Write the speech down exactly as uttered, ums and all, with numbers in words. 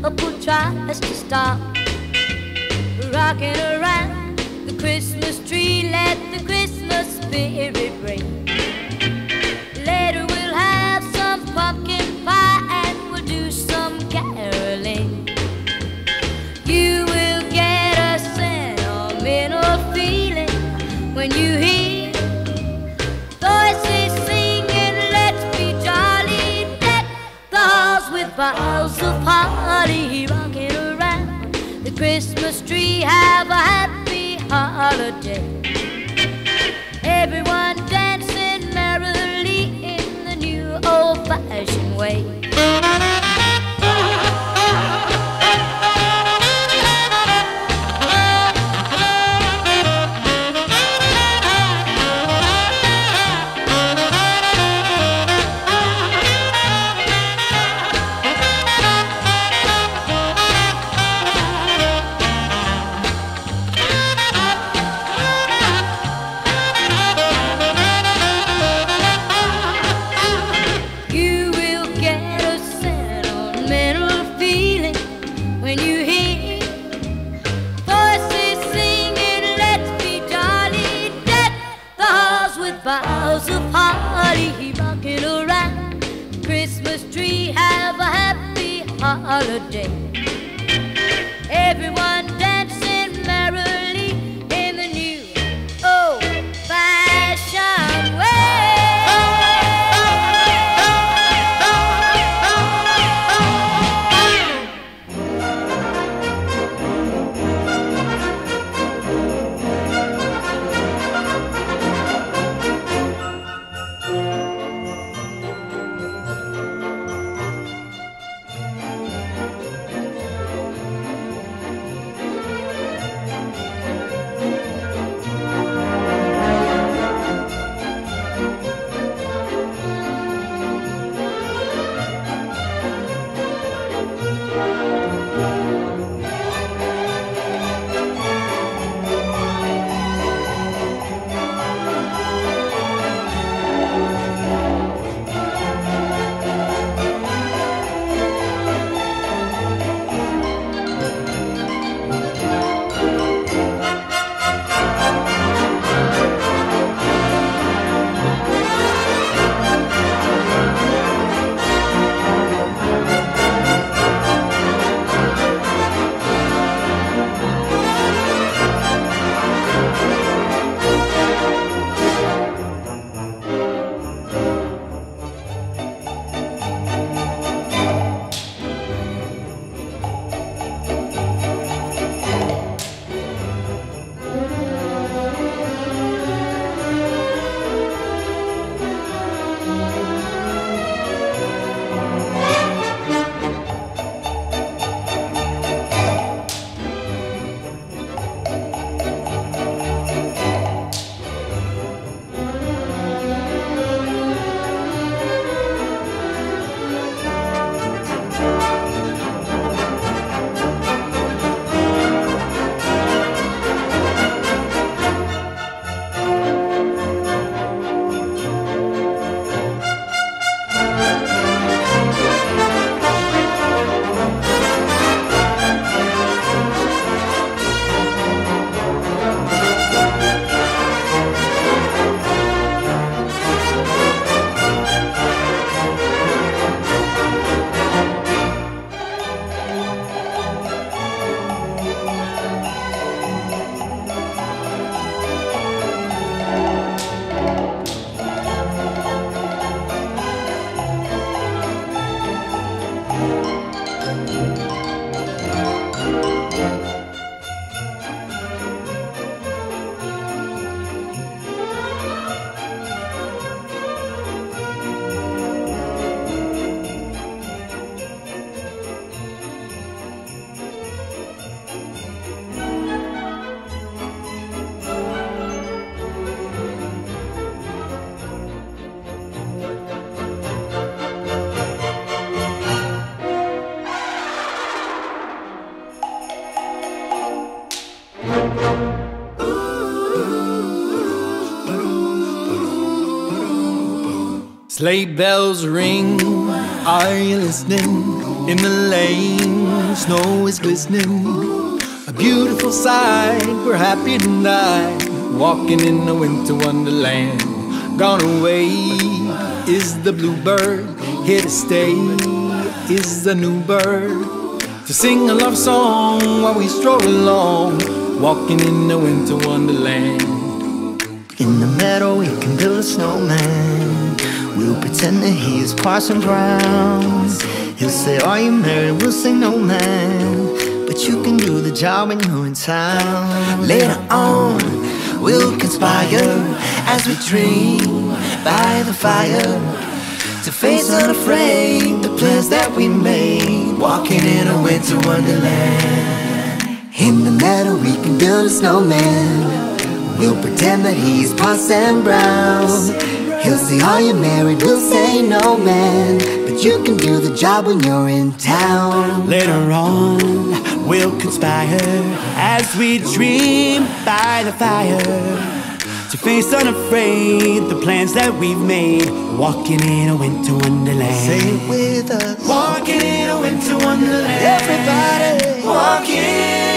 Pool tries to stop rocking around the Christmas tree. Let the Christmas spirit ring. Later we'll have some pumpkin pie and we'll do some caroling. You will get a sentimental feeling when you hear voices singing, let's be jolly. Deck the halls with boughs of holly, rocking around the Christmas tree. Have a happy holiday. Everyone dancing merrily in the new old-fashioned way. Boughs of holly, rocking around the Christmas tree. Have a happy holiday. Everyone dancing merrily in the new old-fashioned Sleigh bells ring, are you listening? In the lane, snow is glistening. A beautiful sight, we're happy tonight, walking in a winter wonderland. Gone away is the bluebird, here to stay is the new bird, to sing a love song while we stroll along, walking in a winter wonderland. In the meadow we can build a snowman. We'll pretend that he is Parson Brown. He'll say, are you married? We'll say, no man, but you can do the job when you're in town. Later on we'll conspire as we dream by the fire, to face unafraid the plans that we made, walking in a winter wonderland. In the meadow we can build a snowman. We'll pretend that he's Parson Brown. He'll say, are you married? We'll say, no man, but you can do the job when you're in town. Later on we'll conspire as we dream by the fire, to face unafraid the plans that we've made, walking in a winter wonderland. Say it with us. Walking in a winter wonderland. Everybody walking